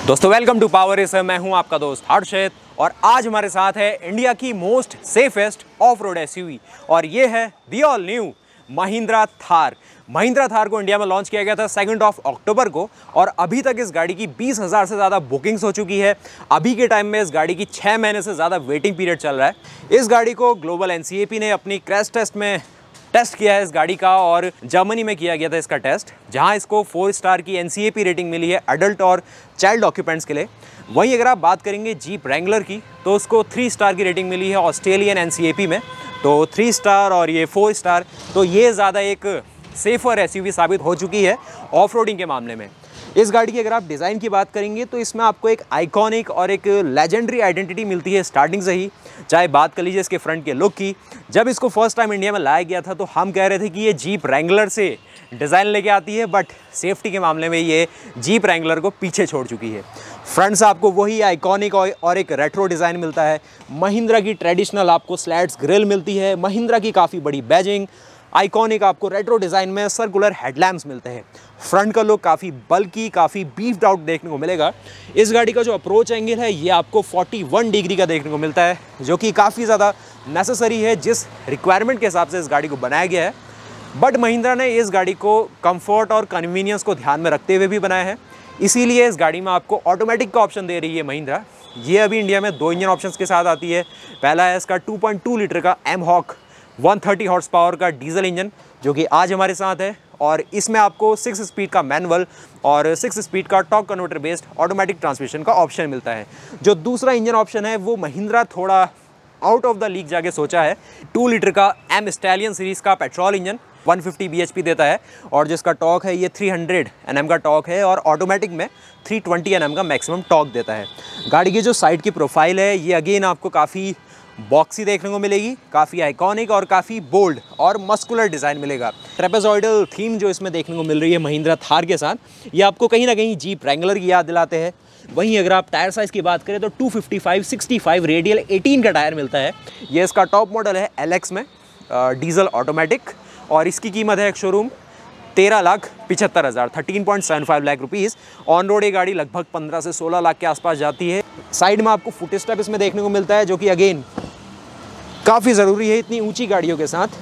दोस्तों welcome to power racer. मैं हूं आपका दोस्त हर्षित और आज हमारे साथ है इंडिया की most safest off road SUV और ये है the all new Mahindra Thar. Mahindra Thar को इंडिया में लॉन्च किया गया था 2 अक्टूबर को और अभी तक इस गाड़ी की 20,000 से ज़्यादा बुकिंग्स हो चुकी है। अभी के टाइम में इस गाड़ी की 6 महीने से ज़्यादा वेटिंग पीरियड चल रहा है। इस गाड़ी को ग्लोबल एनसीएपी ने अपनी क्रैश टेस्ट में टेस्ट किया है इस गाड़ी का और जर्मनी में किया गया था इसका टेस्ट, जहां इसको 4 स्टार की एनसीएपी रेटिंग मिली है अडल्ट और चाइल्ड ऑक्यूपेंट्स के लिए। वहीं अगर आप बात करेंगे जीप रैंगलर की तो उसको 3 स्टार की रेटिंग मिली है ऑस्ट्रेलियन एनसीएपी में, तो 3 स्टार और ये 4 स्टार, तो ये ज़्यादा एक सेफर एसयूवी साबित हो चुकी है ऑफ रोडिंग के मामले में। इस गाड़ी की अगर आप डिज़ाइन की बात करेंगे तो इसमें आपको एक आइकॉनिक और एक लेजेंडरी आइडेंटिटी मिलती है स्टार्टिंग से ही। चाहे बात कर लीजिए इसके फ्रंट के लुक की, जब इसको फर्स्ट टाइम इंडिया में लाया गया था तो हम कह रहे थे कि ये जीप रैंगलर से डिज़ाइन लेके आती है, बट सेफ्टी के मामले में ये जीप रैंगलर को पीछे छोड़ चुकी है। फ्रंट से आपको वही आइकॉनिक और एक रेट्रो डिज़ाइन मिलता है। महिंद्रा की ट्रेडिशनल आपको स्लैट्स ग्रिल मिलती है, महिंद्रा की काफ़ी बड़ी बैजिंग, आइकॉनिक आपको रेट्रो डिज़ाइन में सर्कुलर हेडलैम्प्स मिलते हैं। फ्रंट का लुक काफ़ी बल्की, काफ़ी बीफ्ड आउट देखने को मिलेगा। इस गाड़ी का जो अप्रोच एंगल है ये आपको 41 डिग्री का देखने को मिलता है, जो कि काफ़ी ज़्यादा नेसेसरी है जिस रिक्वायरमेंट के हिसाब से इस गाड़ी को बनाया गया है। बट महिंद्रा ने इस गाड़ी को कंफर्ट और कन्वीनियंस को ध्यान में रखते हुए भी बनाया है, इसीलिए इस गाड़ी में आपको ऑटोमेटिक का ऑप्शन दे रही है महिंद्रा। ये अभी इंडिया में 2 इंजन ऑप्शंस के साथ आती है। पहला है इसका 2.2 लीटर का एमहॉक 130 हॉर्स पावर का डीजल इंजन, जो कि आज हमारे साथ है, और इसमें आपको 6 स्पीड का मैनुअल और 6 स्पीड का torque converter based automatic transmission का ऑप्शन मिलता है। जो दूसरा इंजन ऑप्शन है वो महिंद्रा थोड़ा आउट ऑफ द लीग जाके सोचा है। 2 लीटर का एम स्टैलियन सीरीज़ का पेट्रोल इंजन 150 bhp देता है और जिसका टॉर्क है ये 300 Nm का टॉर्क है और ऑटोमेटिक में 320 Nm का मैक्सिमम टॉर्क देता है। गाड़ी की जो साइड की प्रोफाइल है ये अगेन आपको काफ़ी बॉक्सी देखने को मिलेगी, काफ़ी आइकॉनिक और काफ़ी बोल्ड और मस्कुलर डिज़ाइन मिलेगा। ट्रेपेजॉइडल थीम जो इसमें देखने को मिल रही है महिंद्रा थार के साथ, ये आपको कहीं ना कहीं जीप रैंगलर की याद दिलाते हैं। वहीं अगर आप टायर साइज़ की बात करें तो 255/65 रेडियल 18 का टायर मिलता है। ये इसका टॉप मॉडल है LX में डीजल ऑटोमेटिक और इसकी कीमत है ex showroom 13,75,000 13.75 lakh rupees. On road ये गाड़ी लगभग 15 से 16 लाख के आसपास जाती है। साइड में आपको फुट स्टेप इसमें देखने को मिलता है, जो कि अगेन काफ़ी ज़रूरी है इतनी ऊंची गाड़ियों के साथ,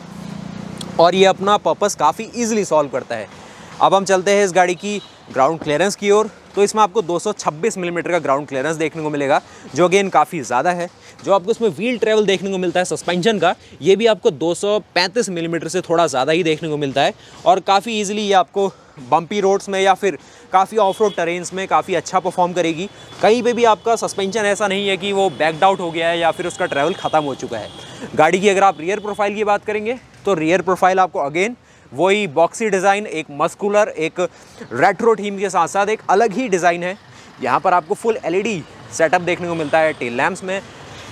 और ये अपना पर्पस काफ़ी ईजिली सॉल्व करता है। अब हम चलते हैं इस गाड़ी की ग्राउंड क्लियरेंस की ओर, तो इसमें आपको 226 मिलीमीटर का ग्राउंड क्लियरेंस देखने को मिलेगा, जो अगेन काफ़ी ज़्यादा है। जो आपको इसमें व्हील ट्रेवल देखने को मिलता है सस्पेंशन का, ये भी आपको 235 मिलीमीटर से थोड़ा ज़्यादा ही देखने को मिलता है और काफ़ी ईजिली ये आपको बम्पी रोड्स में या फिर काफ़ी ऑफ रोड टेरेन्स में काफ़ी अच्छा परफॉर्म करेगी। कहीं पे भी आपका सस्पेंशन ऐसा नहीं है कि वो बैकड आउट हो गया है या फिर उसका ट्रैवल ख़त्म हो चुका है। गाड़ी की अगर आप रियर प्रोफाइल की बात करेंगे तो रियर प्रोफाइल आपको अगेन वही बॉक्सी डिज़ाइन, एक मस्कुलर, एक रेट्रो थीम के साथ साथ एक अलग ही डिज़ाइन है। यहाँ पर आपको फुल LED सेटअप देखने को मिलता है टेल लैम्प्स में।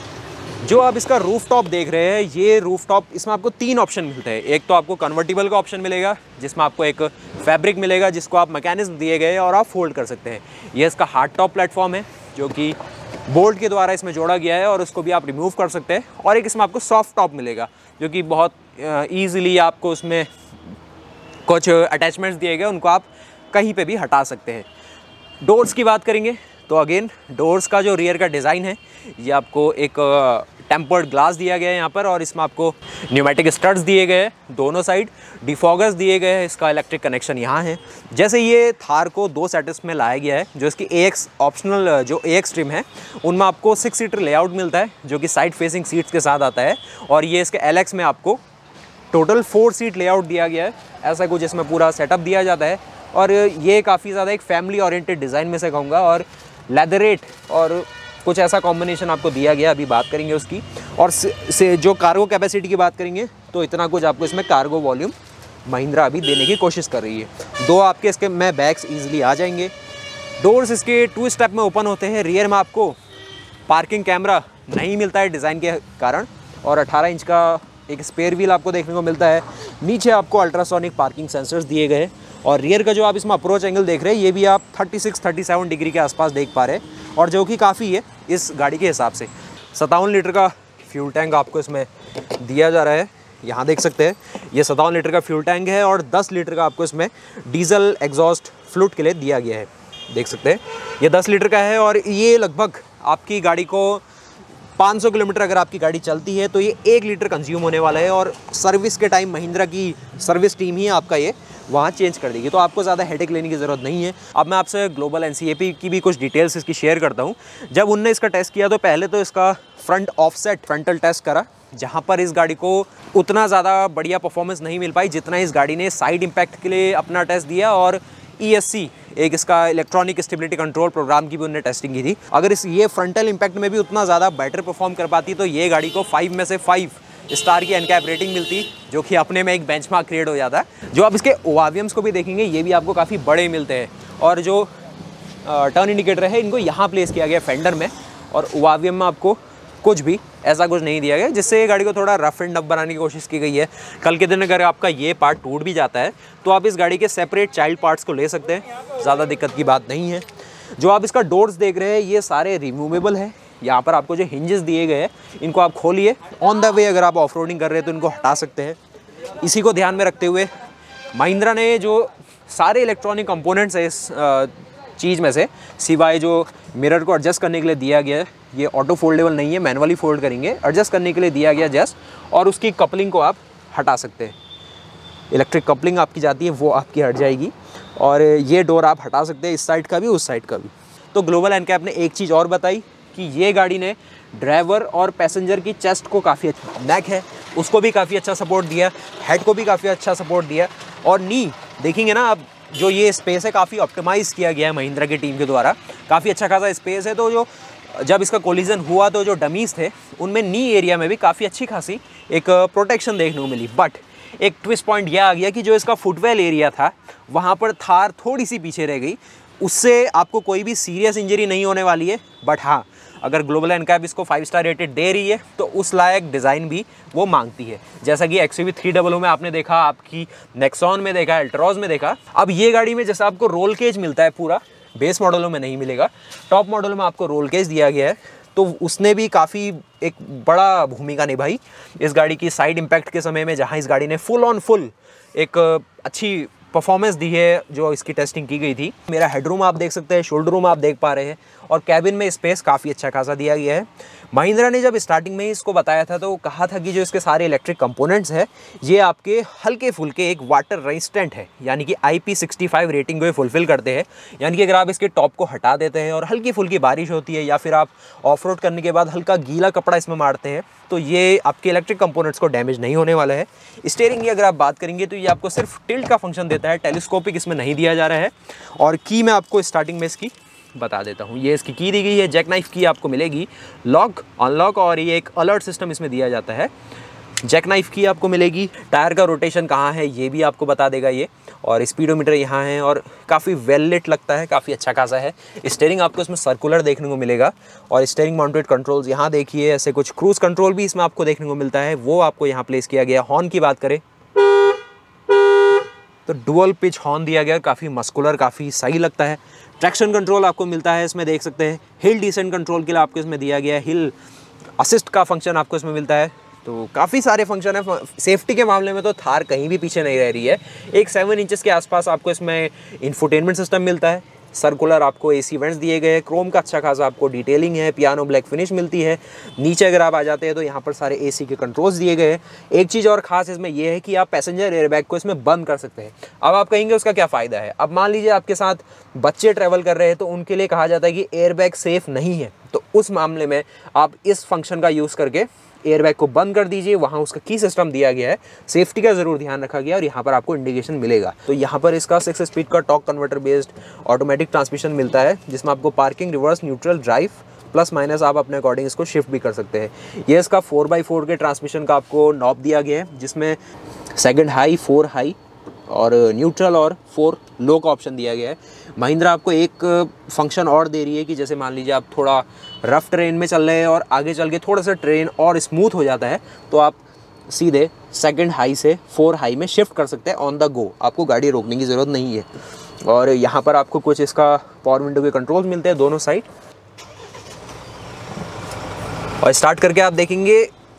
जो आप इसका रूफ टॉप देख रहे हैं, ये रूफ टॉप, इसमें आपको 3 ऑप्शन मिलते हैं। एक तो आपको कन्वर्टिबल का ऑप्शन मिलेगा जिसमें आपको एक फैब्रिक मिलेगा जिसको आप मैकेनिज्म दिए गए और आप फोल्ड कर सकते हैं। ये इसका हार्ड टॉप प्लेटफॉर्म है जो कि बोल्ट के द्वारा इसमें जोड़ा गया है और उसको भी आप रिमूव कर सकते हैं। और एक इसमें आपको सॉफ्ट टॉप मिलेगा जो कि बहुत ईजिली आपको उसमें कुछ अटैचमेंट्स दिए गए, उनको आप कहीं पे भी हटा सकते हैं। डोर्स की बात करेंगे तो अगेन डोर्स का जो रियर का डिज़ाइन है ये आपको एक टेम्पर्ड ग्लास दिया गया है यहाँ पर, और इसमें आपको न्यूमेटिक स्टड्स दिए गए हैं दोनों साइड, डिफॉगर्स दिए गए हैं, इसका इलेक्ट्रिक कनेक्शन यहाँ है। जैसे ये थार को 2 सेटअप्स में लाया गया है, जो इसकी AX ऑप्शनल जो AX ट्रिम है उनमें आपको 6 सीटर लेआउट मिलता है जो कि साइड फेसिंग सीट्स के साथ आता है, और ये इसके LX में आपको टोटल 4 सीट लेआउट दिया गया है। ऐसा कुछ इसमें पूरा सेटअप दिया जाता है और ये काफ़ी ज़्यादा एक फैमिली ओरिएंटेड डिज़ाइन में से कहूँगा, और लेदरेट और कुछ ऐसा कॉम्बिनेशन आपको दिया गया, अभी बात करेंगे उसकी। और से जो कार्गो कैपेसिटी की बात करेंगे तो इतना कुछ आपको इसमें कार्गो वॉल्यूम महिंद्रा अभी देने की कोशिश कर रही है। 2 आपके इसके में बैग्स ईजिली आ जाएंगे। डोर्स इसके 2 स्टेप में ओपन होते हैं। रियर में आपको पार्किंग कैमरा नहीं मिलता है डिज़ाइन के कारण, और 18 इंच का एक स्पेयर व्हील आपको देखने को मिलता है। नीचे आपको अल्ट्रासोनिक पार्किंग सेंसर्स दिए गए, और रियर का जो आप इसमें अप्रोच एंगल देख रहे हैं ये भी आप 36-37 डिग्री के आसपास देख पा रहे हैं, और जो कि काफ़ी है इस गाड़ी के हिसाब से। 57 लीटर का फ्यूल टैंक आपको इसमें दिया जा रहा है, यहाँ देख सकते हैं ये 57 लीटर का फ्यूल टैंक है और 10 लीटर का आपको इसमें डीजल एग्जॉस्ट फ्लूइड के लिए दिया गया है। देख सकते हैं ये 10 लीटर का है और ये लगभग आपकी गाड़ी को 500 किलोमीटर अगर आपकी गाड़ी चलती है तो ये 1 लीटर कंज्यूम होने वाला है। और सर्विस के टाइम महिंद्रा की सर्विस टीम ही आपका ये वहाँ चेंज कर देगी, तो आपको ज़्यादा हेडेक लेने की ज़रूरत नहीं है। अब मैं आपसे ग्लोबल NCAP की भी कुछ डिटेल्स इसकी शेयर करता हूँ। जब उनने इसका टेस्ट किया तो पहले तो इसका फ्रंट ऑफसेट फ्रंटल टेस्ट करा, जहाँ पर इस गाड़ी को उतना ज़्यादा बढ़िया परफॉर्मेंस नहीं मिल पाई जितना इस गाड़ी ने साइड इम्पैक्ट के लिए अपना टेस्ट दिया। और ESC एक इसका इलेक्ट्रॉनिक स्टेबिलिटी कंट्रोल प्रोग्राम की भी उन्होंने टेस्टिंग की थी। अगर ये फ्रंटल इम्पैक्ट में भी उतना ज़्यादा बेटर परफॉर्म कर पाती तो ये गाड़ी को 5 में से 5 स्टार की NCAP रेटिंग मिलती, जो कि अपने में एक बेंचमार्क क्रिएट हो जाता है। जो आप इसके ORVMs को भी देखेंगे ये भी आपको काफ़ी बड़े मिलते हैं। और जो टर्न इंडिकेटर है इनको यहाँ प्लेस किया गया फेंडर में, और ORVM में आपको कुछ भी ऐसा कुछ नहीं दिया गया, जिससे ये गाड़ी को थोड़ा रफ एंड टफ बनाने की कोशिश की गई है। कल के दिन अगर आपका ये पार्ट टूट भी जाता है तो आप इस गाड़ी के सेपरेट चाइल्ड पार्ट्स को ले सकते हैं, ज़्यादा दिक्कत की बात नहीं है। जो आप इसका डोर्स देख रहे हैं ये सारे रिमूवेबल है। यहाँ पर आपको जो हिंजेस दिए गए हैं इनको आप खोलिए, ऑन द वे अगर आप ऑफ रोडिंग कर रहे हैं तो इनको हटा सकते हैं। इसी को ध्यान में रखते हुए महिंद्रा ने जो सारे इलेक्ट्रॉनिक कंपोनेंट्स है इस चीज़ में से, सिवाय जो मिरर को एडजस्ट करने के लिए दिया गया है, ये ऑटो फोल्डेबल नहीं है, मैनुअली फोल्ड करेंगे, एडजस्ट करने के लिए दिया गया जस्ट, और उसकी कपलिंग को आप हटा सकते हैं। इलेक्ट्रिक कपलिंग आपकी जाती है वो आपकी हट जाएगी, और ये डोर आप हटा सकते हैं, इस साइड का भी उस साइड का भी। तो ग्लोबल NCAP ने एक चीज़ और बताई कि ये गाड़ी ने ड्राइवर और पैसेंजर की चेस्ट को काफ़ी अच्छा, नेक है उसको भी काफ़ी अच्छा सपोर्ट दिया, हेड को भी काफ़ी अच्छा सपोर्ट दिया, और नी देखेंगे ना आप, जो ये स्पेस है काफ़ी ऑप्टिमाइज़ किया गया है महिंद्रा की टीम के द्वारा, काफ़ी अच्छा खासा स्पेस है। तो जो जब इसका कोलिजन हुआ तो जो डमीज़ थे उनमें नी एरिया में भी काफ़ी अच्छी खासी एक प्रोटेक्शन देखने को मिली। बट एक ट्विस्ट पॉइंट यह आ गया कि जो इसका फुटवेल एरिया था वहाँ पर थार थोड़ी सी पीछे रह गई, उससे आपको कोई भी सीरियस इंजरी नहीं होने वाली है। बट हाँ, अगर ग्लोबल NCAP इसको 5 स्टार रेटेड दे रही है तो उस लायक डिज़ाइन भी वो मांगती है, जैसा कि XUV 300 में आपने देखा, आपकी नेक्सॉन में देखा, अल्ट्रॉज में देखा। अब ये गाड़ी में जैसा आपको रोल केज मिलता है पूरा, बेस मॉडलों में नहीं मिलेगा, टॉप मॉडल में आपको रोल केज दिया गया है, तो उसने भी काफ़ी एक बड़ा भूमिका निभाई इस गाड़ी की साइड इम्पैक्ट के समय में, जहाँ इस गाड़ी ने फुल ऑन फुल एक अच्छी परफॉर्मेंस दी है जो इसकी टेस्टिंग की गई थी। मेरा हेडरूम आप देख सकते हैं, शोल्डर रूम आप देख पा रहे हैं, और कैबिन में स्पेस काफ़ी अच्छा खासा दिया गया है। महिंद्रा ने जब स्टार्टिंग में ही इसको बताया था तो कहा था कि जो इसके सारे इलेक्ट्रिक कंपोनेंट्स हैं ये आपके हल्के फुल्के एक वाटर रेजिस्टेंट है, यानी कि IP65 रेटिंग को ये फुलफिल करते हैं। यानी कि अगर आप इसके टॉप को हटा देते हैं और हल्की फुल्की बारिश होती है या फिर आप ऑफ रोड करने के बाद हल्का गीला कपड़ा इसमें मारते हैं तो ये आपके इलेक्ट्रिक कंपोनेंट्स को डैमेज नहीं होने वाला है। स्टीयरिंग की अगर आप बात करेंगे तो ये आपको सिर्फ टिल्ट का फंक्शन देता है, टेलीस्कोपिक इसमें नहीं दिया जा रहा है। और की मैं आपको स्टार्टिंग में इसकी बता देता हूँ, ये इसकी की दी गई है, जैक नाइफ की आपको मिलेगी, लॉक अनलॉक, और ये एक अलर्ट सिस्टम इसमें दिया जाता है। जैक नाइफ की आपको मिलेगी, टायर का रोटेशन कहाँ है ये भी आपको बता देगा ये, और स्पीडोमीटर यहाँ है, और काफ़ी वेल लिट लगता है, काफ़ी अच्छा खासा है। स्टीयरिंग आपको इसमें सर्कुलर देखने को मिलेगा, और स्टीयरिंग माउंटेड कंट्रोल्स यहाँ देखिए, ऐसे कुछ क्रूज कंट्रोल भी इसमें आपको देखने को मिलता है, वो आपको यहाँ प्लेस किया गया। हॉर्न की बात करें तो डुअल पिच हॉर्न दिया गया, काफ़ी मस्कुलर, काफ़ी सही लगता है। ट्रैक्शन कंट्रोल आपको मिलता है इसमें, देख सकते हैं। हिल डिसेंट कंट्रोल के लिए आपको इसमें दिया गया है, हिल असिस्ट का फंक्शन आपको इसमें मिलता है। तो काफ़ी सारे फंक्शन है। सेफ्टी के मामले में तो थार कहीं भी पीछे नहीं रह रही है। एक 7 इंचेस के आसपास आपको इसमें इंफोटेनमेंट सिस्टम मिलता है, सर्कुलर आपको AC वेंट्स दिए गए, क्रोम का अच्छा खासा आपको डिटेलिंग है, पियानो ब्लैक फिनिश मिलती है। नीचे अगर आप आ जाते हैं तो यहाँ पर सारे AC के कंट्रोल्स दिए गए हैं। एक चीज़ और ख़ास इसमें यह है कि आप पैसेंजर एयरबैग को इसमें बंद कर सकते हैं। अब आप कहेंगे उसका क्या फ़ायदा है। अब मान लीजिए आपके साथ बच्चे ट्रैवल कर रहे हैं तो उनके लिए कहा जाता है कि एयरबैग सेफ़ नहीं है, तो उस मामले में आप इस फंक्शन का यूज़ करके एयरबैग को बंद कर दीजिए। वहाँ उसका की सिस्टम दिया गया है, सेफ्टी का ज़रूर ध्यान रखा गया, और यहाँ पर आपको इंडिकेशन मिलेगा। तो यहाँ पर इसका 6 स्पीड का torque converter based automatic transmission मिलता है, जिसमें आपको parking, reverse, neutral, drive, plus minus आप अपने अकॉर्डिंग इसको शिफ्ट भी कर सकते हैं। ये इसका 4x4 के ट्रांसमिशन का आपको नॉब दिया गया है, जिसमें 2nd हाई, 4 हाई और न्यूट्रल और 4 लो का ऑप्शन दिया गया है। महिंद्रा आपको एक फंक्शन और दे रही है कि जैसे मान लीजिए आप थोड़ा रफ ट्रेन में चल रहे हैं और आगे चल के थोड़ा सा ट्रेन और स्मूथ हो जाता है तो आप सीधे 2nd हाई से 4 हाई में शिफ्ट कर सकते हैं ऑन द गो, आपको गाड़ी रोकने की ज़रूरत नहीं है। और यहाँ पर आपको कुछ इसका पावर विंडो के कंट्रोल्स मिलते हैं दोनों साइड, और स्टार्ट करके आप देखेंगे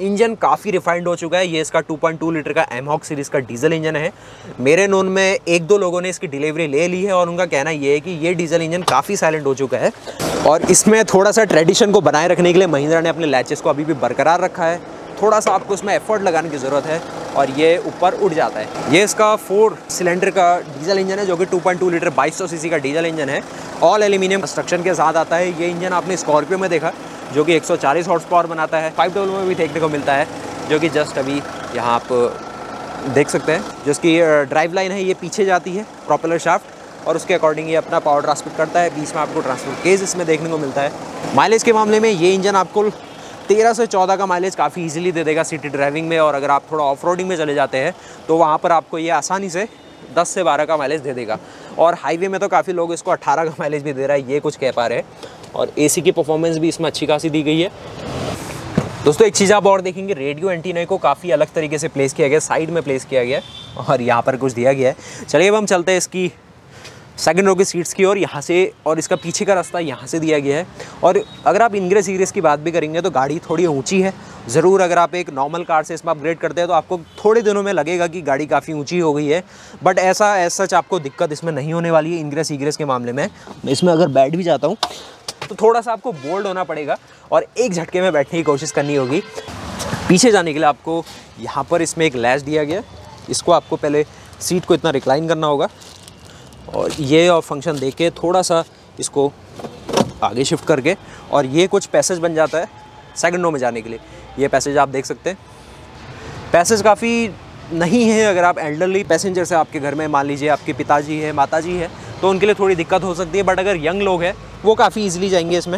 इंजन काफ़ी रिफाइंड हो चुका है। ये इसका 2.2 लीटर का एमहॉक सीरीज़ का डीजल इंजन है। मेरे नोन में एक दो लोगों ने इसकी डिलीवरी ले ली है और उनका कहना ये है कि ये डीजल इंजन काफ़ी साइलेंट हो चुका है और इसमें थोड़ा सा ट्रेडिशन को बनाए रखने के लिए महिंद्रा ने अपने लैचेस को अभी भी बरकरार रखा है। थोड़ा सा आपको इसमें एफर्ट लगाने की ज़रूरत है और ये ऊपर उठ जाता है। ये इसका 4 सिलेंडर का डीजल इंजन है जो कि 2.2 लीटर 2200 सीसी का डीजल इंजन है। ऑल एल्यूमिनियम कंस्ट्रक्शन के साथ आता है। ये इंजन आपने स्कॉर्पियो में देखा जो कि 140 हॉर्स पावर बनाता है। 500 में भी देखने को मिलता है जो कि जस्ट अभी यहाँ आप देख सकते हैं। जो इसकी ड्राइव लाइन है ये पीछे जाती है प्रोपेलर शाफ्ट और उसके अकॉर्डिंग ये अपना पावर ट्रांसमिट करता है। बीच में आपको ट्रांसफर केस इसमें देखने को मिलता है। माइलेज के मामले में ये इंजन आपको 13 से 14 का माइलेज काफ़ी इजीली दे देगा सिटी ड्राइविंग में। और अगर आप थोड़ा ऑफ रोडिंग में चले जाते हैं तो वहाँ पर आपको ये आसानी से 10 से 12 का माइलेज दे देगा। और हाईवे में तो काफ़ी लोग इसको 18 का माइलेज भी दे रहा है, ये कुछ कह पा रहे हैं। और एसी की परफॉर्मेंस भी इसमें अच्छी खासी दी गई है। दोस्तों एक चीज़ आप और देखेंगे, रेडियो एंटीना को काफ़ी अलग तरीके से प्लेस किया गया, साइड में प्लेस किया गया है और यहाँ पर कुछ दिया गया है। चलिए अब हम चलते हैं इसकी सेकंड रो की सीट्स की और यहाँ से, और इसका पीछे का रास्ता यहाँ से दिया गया है। और अगर आप इनग्रेस इग्रेस की बात भी करेंगे तो गाड़ी थोड़ी ऊंची है ज़रूर। अगर आप एक नॉर्मल कार से इसमें अपग्रेड करते हैं तो आपको थोड़े दिनों में लगेगा कि गाड़ी काफ़ी ऊंची हो गई है, बट ऐसा एज सच आपको दिक्कत इसमें नहीं होने वाली है इनग्रेस इग्रेस के मामले में। मैं इसमें अगर बैठ भी जाता हूँ तो थोड़ा सा आपको बोल्ड होना पड़ेगा और एक झटके में बैठने की कोशिश करनी होगी। पीछे जाने के लिए आपको यहाँ पर इसमें एक लैच दिया गया, इसको आपको पहले सीट को इतना रिक्लाइन करना होगा और ये और फंक्शन देख के थोड़ा सा इसको आगे शिफ्ट करके, और ये कुछ पैसेज बन जाता है सेकंड रो में जाने के लिए। ये पैसेज आप देख सकते हैं, पैसेज काफ़ी नहीं है। अगर आप एल्डरली पैसेंजर से आपके घर में मान लीजिए आपके पिताजी है, माताजी है, तो उनके लिए थोड़ी दिक्कत हो सकती है, बट अगर यंग लोग हैं वो काफ़ी ईजिली जाएंगे इसमें।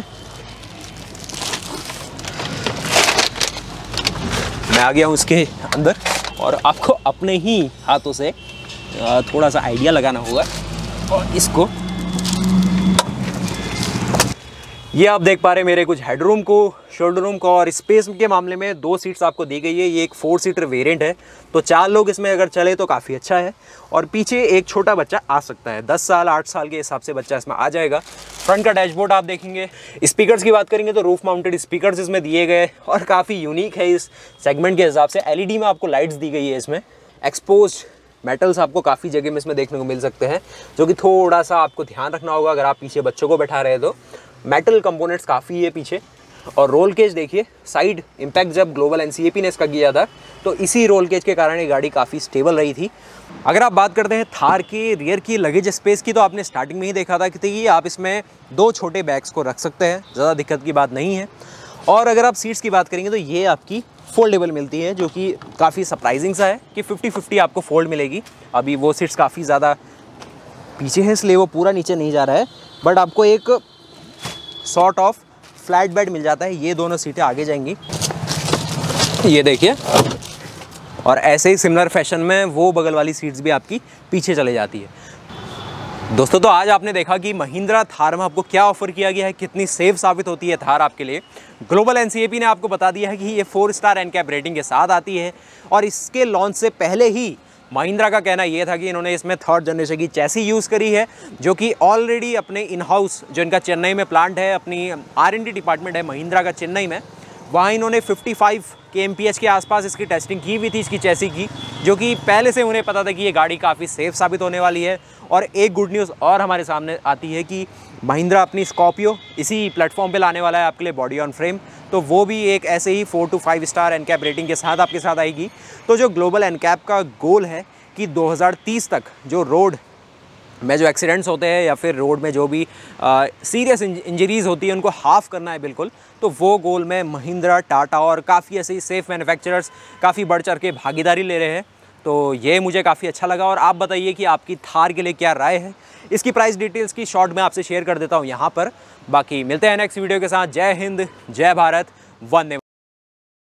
मैं आ गया हूँ इसके अंदर और आपको अपने ही हाथों से थोड़ा सा आइडिया लगाना होगा और इसको, ये आप देख पा रहे हैं मेरे कुछ हेडरूम को, शोल्डर रूम को। और स्पेस के मामले में 2 सीट्स आपको दी गई है। ये एक 4 सीटर वेरिएंट है तो 4 लोग इसमें अगर चले तो काफ़ी अच्छा है। और पीछे एक छोटा बच्चा आ सकता है, 10 साल 8 साल के हिसाब से बच्चा इसमें आ जाएगा। फ्रंट का डैशबोर्ड आप देखेंगे। स्पीकर्स की बात करेंगे तो रूफ माउंटेड स्पीकर्स इसमें दिए गए और काफ़ी यूनिक है इस सेगमेंट के हिसाब से। LED में आपको लाइट्स दी गई है इसमें। एक्सपोज मेटल्स आपको काफ़ी जगह में इसमें देखने को मिल सकते हैं जो कि थोड़ा सा आपको ध्यान रखना होगा अगर आप पीछे बच्चों को बैठा रहे हैं तो। मेटल कंपोनेंट्स काफ़ी है पीछे। और रोल केज देखिए, साइड इम्पैक्ट जब ग्लोबल NCAP ने इसका किया था तो इसी रोल केज के कारण ये गाड़ी काफ़ी स्टेबल रही थी। अगर आप बात करते हैं थार के रियर की लगेज स्पेस की तो आपने स्टार्टिंग में ही देखा था कि आप इसमें 2 छोटे बैग्स को रख सकते हैं, ज़्यादा दिक्कत की बात नहीं है। और अगर आप सीट्स की बात करेंगे तो ये आपकी फोल्डेबल मिलती है जो कि काफ़ी सरप्राइजिंग सा है कि 50-50 आपको फोल्ड मिलेगी। अभी वो सीट्स काफ़ी ज़्यादा पीछे है इसलिए वो पूरा नीचे नहीं जा रहा है, बट आपको एक सॉर्ट ऑफ फ्लैट बेड मिल जाता है। ये दोनों सीटें आगे जाएंगी, ये देखिए। और ऐसे ही सिमिलर फैशन में वो बगल वाली सीट्स भी आपकी पीछे चले जाती है। दोस्तों तो आज आपने देखा कि महिंद्रा थार में आपको क्या ऑफर किया गया है, कितनी सेफ साबित होती है थार आपके लिए। ग्लोबल NCAP ने आपको बता दिया है कि ये 4 स्टार NCAP रेटिंग के साथ आती है। और इसके लॉन्च से पहले ही महिंद्रा का कहना ये था कि इन्होंने इसमें 3rd जनरेशन की चैसी यूज़ करी है जो कि ऑलरेडी अपने इन हाउस जो इनका चेन्नई में प्लांट है, अपनी R&D डिपार्टमेंट है महिंद्रा का चेन्नई में, वहाँ इन्होंने 55 kmph के आसपास इसकी टेस्टिंग की हुई थी इसकी चैसी की, जो कि पहले से उन्हें पता था कि ये गाड़ी काफ़ी सेफ साबित होने वाली है। और एक गुड न्यूज़ और हमारे सामने आती है कि महिंद्रा अपनी स्कॉर्पियो इसी प्लेटफॉर्म पे लाने वाला है आपके लिए बॉडी ऑन फ्रेम, तो वो भी एक ऐसे ही 4 to 5 स्टार NCAP रेटिंग के साथ आपके साथ आएगी। तो जो ग्लोबल NCAP का गोल है कि 2030 तक जो रोड में जो एक्सीडेंट्स होते हैं या फिर रोड में जो भी सीरियस इंजरीज़ होती है उनको हाफ करना है बिल्कुल, तो वो गोल में महिंद्रा, टाटा और काफ़ी ऐसे ही सेफ मैन्युफैक्चरर्स काफ़ी बढ़ चढ़ के भागीदारी ले रहे हैं। तो ये मुझे काफ़ी अच्छा लगा। और आप बताइए कि आपकी थार के लिए क्या राय है। इसकी प्राइस डिटेल्स की शॉर्ट में आपसे शेयर कर देता हूँ यहाँ पर। बाकी मिलते हैं नेक्स्ट वीडियो के साथ। जय हिंद, जय भारत, वंदे।